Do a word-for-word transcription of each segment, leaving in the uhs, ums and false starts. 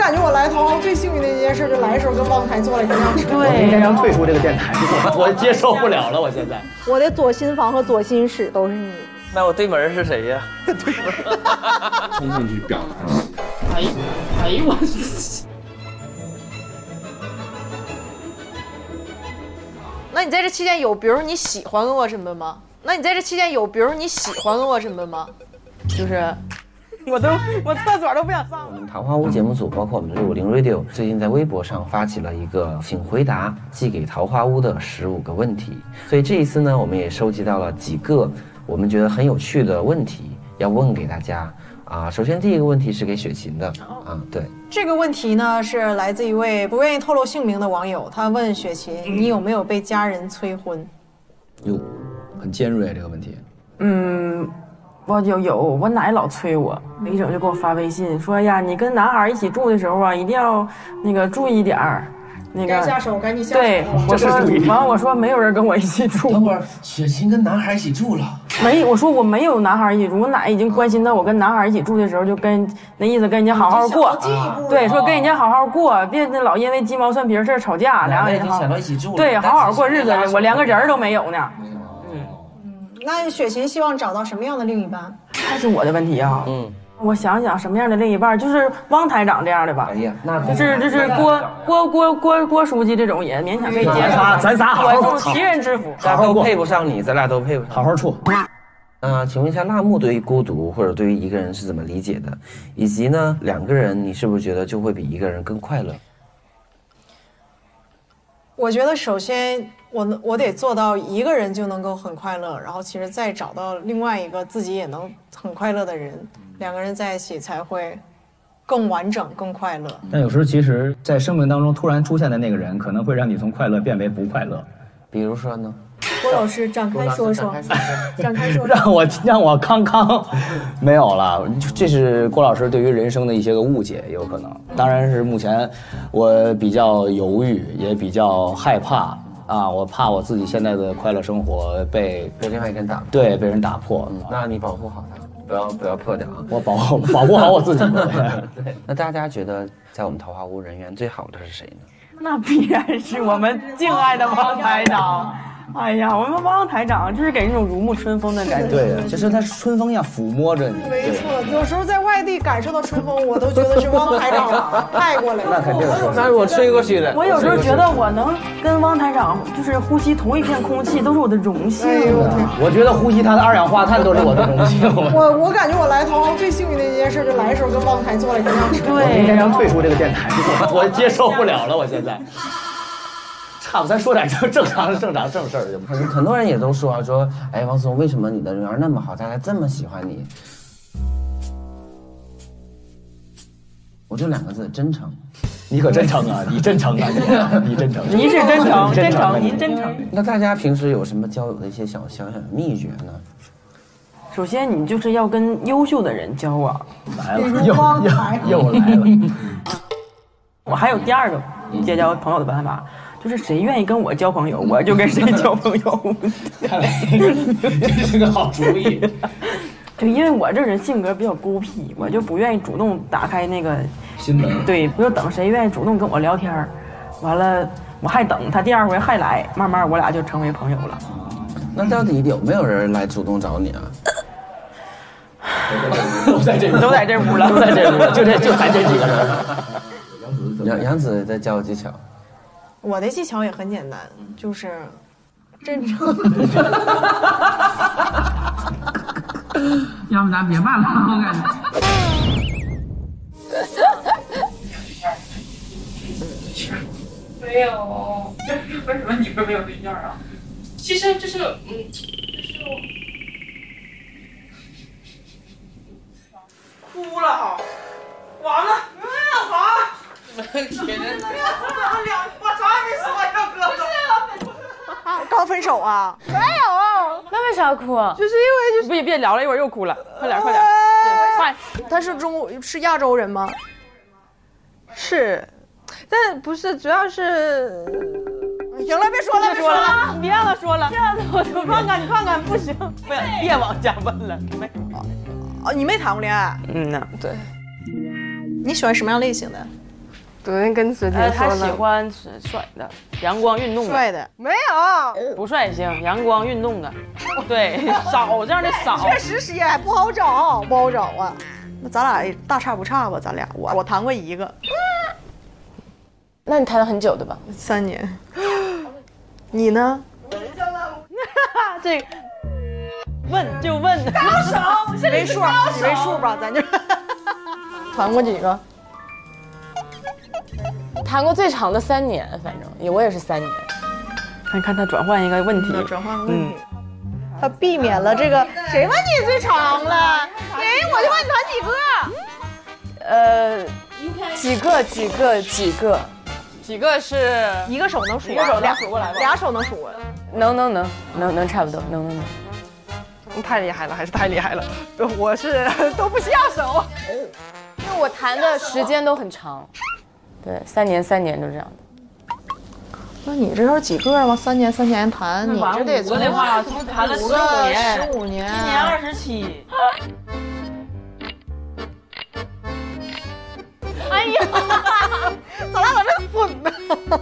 感觉我来桃花最幸运的一件事，就来的时候跟汪台坐了一辆车。 对， 我明天要退出这个电台，我接受不了了，我现在。 我的左心房和左心室都是你。 那我对门是谁呀？对门。 充分去表达。 哎哎呦我。 那你在这期间有，比如你喜欢过什么吗？那你在这期间有，比如你喜欢过什么吗？就是，我都我厕所都不想上。 我们桃花坞节目组，包括我们六五零 Radio， 最近在微博上发起了一个请回答寄给桃花坞的十五个问题。所以这一次呢，我们也收集到了几个我们觉得很有趣的问题，要问给大家。啊，首先第一个问题是给雪琴的啊，对， 这个问题呢是来自一位不愿意透露姓名的网友，他问雪琴，你有没有被家人催婚？ 哟，很尖锐这个问题。 嗯，我有有，我奶老催我，一整就给我发微信说呀，你跟男孩一起住的时候啊，一定要那个注意点儿。那个该下手赶紧下手。 对，我说完我说没有人跟我一起住。 等会儿雪琴跟男孩一起住了。 没，我说我没有男孩一起住，我奶已经关心到我跟男孩一起住的时候，就跟那意思跟人家好好过。啊、对，说跟人家好好过，别那老因为鸡毛蒜皮事儿吵架，两个人想到一起住了。 对，好好过日子，我连个人都没有呢。嗯嗯，那雪琴希望找到什么样的另一半？ 还是我的问题啊。嗯。我想想什么样的另一半，就是汪台长这样的吧。 哎呀，那就是就是郭郭郭郭郭书记这种也勉强可以接受。 咱仨好好齐人之福， 咱都配不上你，咱俩都配不上。 好好处。 呃，请问一下，辣木对于孤独或者对于一个人是怎么理解的？以及呢，两个人你是不是觉得就会比一个人更快乐？ 我觉得首先我我得做到一个人就能够很快乐，然后其实再找到另外一个自己也能很快乐的人。两个人在一起才会更完整、更快乐。 但有时候，其实，在生命当中突然出现的那个人，可能会让你从快乐变为不快乐。 比如说呢？ 郭老师展开说说，展开说说。 让我让我康康没有了，这是郭老师对于人生的一些个误解，有可能。当然是目前我比较犹豫，也比较害怕啊，我怕我自己现在的快乐生活被被另外一个人打破。 对，被人打破。 嗯，那你保护好他。不要不要破掉啊！ 我保护保护好我自己。 对，那大家觉得在我们桃花坞人缘最好的是谁呢？ 那必然是我们敬爱的汪台长。哎呀，我们汪台长就是给人一种如沐春风的感觉。 对，就是他春风一样抚摸着你。 没错，有时候在外地感受到春风，我都觉得是汪台长派过来的。 那肯定是， 那是我吹过去的。 我有时候觉得我能跟汪台长就是呼吸同一片空气，都是我的荣幸。哎呦， 我觉得呼吸他的二氧化碳都是我的荣幸。 我我感觉我来桃花最幸运的一件事，就来的时候跟汪台坐了一辆车。 对，我明天要退出这个电台，我接受不了了，我现在。差不，咱说点正正常正常正事儿就。 很很多人也都说说，哎，王思聪，为什么你的人缘那么好，大家这么喜欢你？我就两个字，真诚。 你可真诚啊！你真诚啊！你你真诚。 您是真诚，真诚，您真诚。 那大家平时有什么交友的一些小小小秘诀呢？ 首先，你就是要跟优秀的人交往。 来了，又又来了。 我还有第二个结交朋友的办法。就是谁愿意跟我交朋友，我就跟谁交朋友。 看来这是个好主意。 就因为我这人性格比较孤僻，我就不愿意主动打开那个心门。 对，不就等谁愿意主动跟我聊天，完了我还等他第二回还来，慢慢我俩就成为朋友了。 那到底有没有人来主动找你啊？ 都在这， 都在这屋了， 都在这屋了，就这就咱这几个人。 杨杨子的交友技巧。 我的技巧也很简单，就是真诚。 要不咱别办了，我感觉。 没有，为什么你们没有对象啊？其实就是，嗯，就是哭了哈，完了，嗯，好。别人两，我从来没说要哥哥。 刚分手啊？ 没有。 那为啥哭啊？ 就是因为就是别别聊了，一会儿又哭了，快点快点，快！ 他是中国是亚洲人吗？ 是，但不是，主要是。 行了，别说了， 别说了，别让他说了。 这样子我就你看看，你看看，不行，不要，别往下问了。没。 哦，你没谈过恋爱？ 嗯呐，对。 你喜欢什么样类型的？ 昨天跟水姐呃， 说了， 他喜欢帅的、阳光运动的， 帅的没有， 不帅也行，阳光运动的，对，少这样的少。 确实是也不好找，不好找啊。那咱俩大差不差吧？咱俩我我谈过一个， 那你谈了很久对吧？ 三年。你呢？ 这个问就问， 高手，几位数？几位数吧，咱就谈过几个？ 谈过最长的三年，反正也我也是三年。 看看他转换一个问题， 转换个问题。他避免了这个，谁问你最长了？哎，我就问你谈几个？ 呃，几个几个几个几个是一个手能数， 一个手能俩数过来吧？ 俩手能数。 能能能能能差不多，能能能。 太厉害了，还是太厉害了！我是都不下手， 因为我谈的时间都很长，对，三年三年就这样的。 那你这是几个吗？三年三年谈，你这得五个的话，从谈了十五年， 十五年， 一年二十七。 哎呀，咱俩咋这损呢？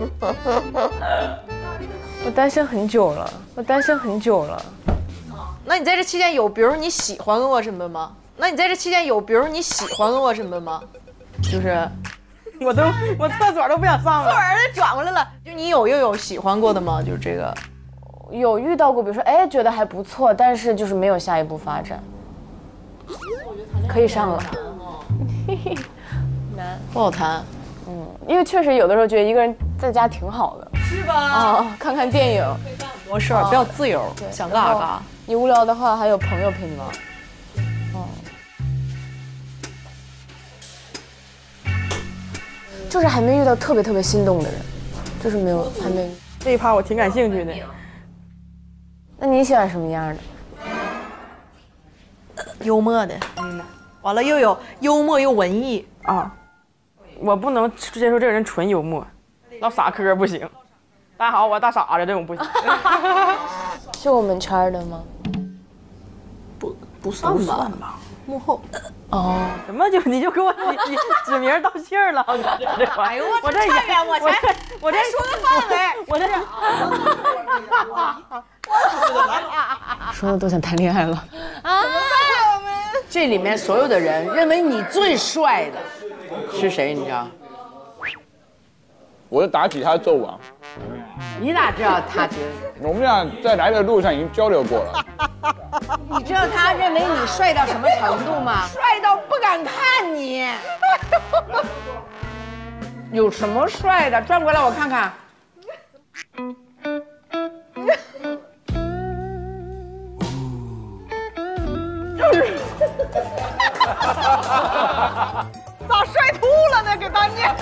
我单身很久了，我单身很久了。 那你在这期间有，比如你喜欢过什么吗？那你在这期间有，比如你喜欢过什么吗？就是， 我都我厕所都不想上了。 突然转过来了，就你有又有喜欢过的吗？就是这个， 有遇到过，比如说，哎，觉得还不错，但是就是没有下一步发展。可以上了。 难，不好谈。 嗯，因为确实有的时候觉得一个人在家挺好的。 是吧？ 啊，看看电影， 多事儿，比较自由，想干啥干啥。 你无聊的话，还有朋友陪你玩。嗯，就是还没遇到特别特别心动的人，就是没有，还没。 这一趴我挺感兴趣的。 那你喜欢什么样的？ 幽默的，嗯，完了又有幽默又文艺啊。我不能接受这个人纯幽默，老傻科不行。大家好，我大傻子这种不行。 是我们圈的吗？ 不不算吧，不算吧，幕后。 哦， 什么就你就给我指指名道姓了？ 哎呦我这差远，我才我这说个范围，我这说的都想谈恋爱了啊！ 这里面所有的人认为你最帅的是谁？你知道？ 我是打吉他纣王。 你哪知道他觉得？我们俩在来的路上已经交流过了。 你知道他认为你帅到什么程度吗？帅到不敢看你。有什么帅的？转过来我看看。 就是。咋帅吐了呢？给当年。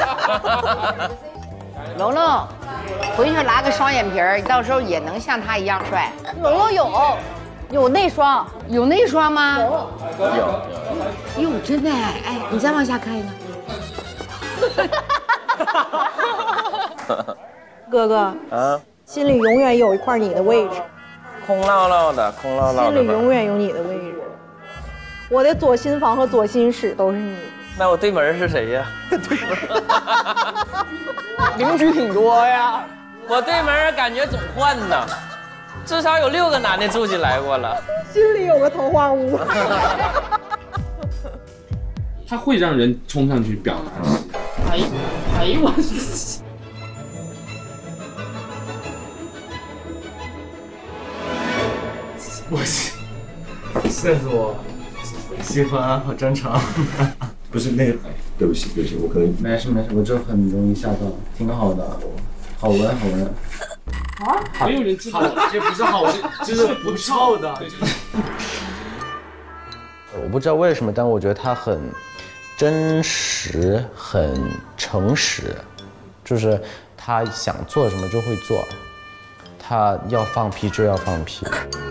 龙龙，回去拿个双眼皮儿，到时候也能像他一样帅。 龙龙有，有内双， 有内双吗？ 有。 有。哟，真的哎，哎，你再往下看一看。 哥哥，啊，心里永远有一块你的位置。 空落落的，空落落的。 心里永远有你的位置。我的左心房和左心室都是你。 那我对门是谁呀？ 对门，邻居挺多呀。 我对门感觉总换呢，至少有六个男的住进来过了。 心里有个桃花坞。 他会让人冲上去表达自己。 哎哎呦我！ 我吓死我！喜欢，好正常。不是那个，对不起，对不起，我可能没事没事，我这很容易吓到，挺好的，好闻好闻。 啊？没有人知道， 这不是好闻，这是不臭的。 我不知道为什么，但我觉得他很真实，很诚实，就是他想做什么就会做，他要放屁就要放屁。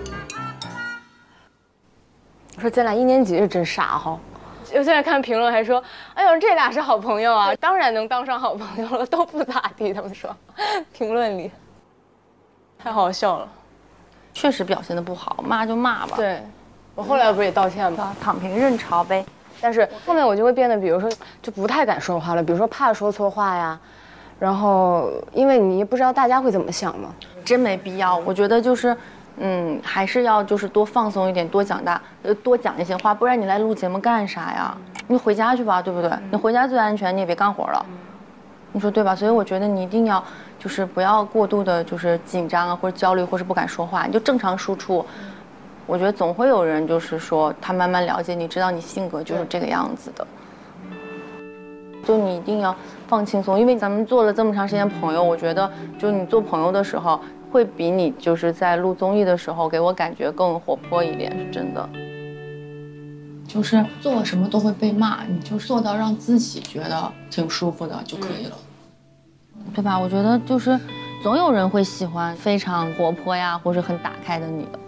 我说咱俩一年级是真傻哈。我现在看评论还说，哎呦，这俩是好朋友啊，当然能当上好朋友了，都不咋地。他们说，评论里太好笑了。 确实表现的不好，骂就骂吧。 对，我后来不是也道歉吗？ 躺平认潮呗。 但是后面我就会变得，比如说就不太敢说话了，比如说怕说错话呀，然后因为你也不知道大家会怎么想嘛。 真没必要，我觉得就是。嗯，还是要就是多放松一点，多讲大，呃，多讲一些话，不然你来录节目干啥呀？你回家去吧，对不对？你回家最安全，你也别干活了，你说对吧？所以我觉得你一定要就是不要过度的，就是紧张啊，或者焦虑，或是不敢说话，你就正常输出。我觉得总会有人就是说他慢慢了解你，知道你性格就是这个样子的。就你一定要放轻松，因为咱们做了这么长时间朋友，我觉得就你做朋友的时候。会比你就是在录综艺的时候给我感觉更活泼一点，是真的。 就是做什么都会被骂，你就做到让自己觉得挺舒服的就可以了， 对吧？我觉得就是总有人会喜欢非常活泼呀，或是很打开的你的。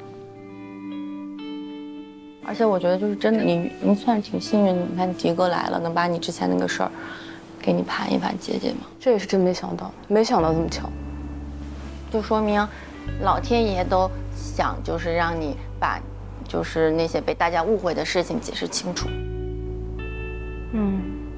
而且我觉得就是真的，你你算是挺幸运的。你看迪哥来了，能把你之前那个事儿给你盘一盘解解嘛。 这也是真没想到，没想到这么巧。 就说明，老天爷都想就是让你把，就是那些被大家误会的事情解释清楚。 嗯。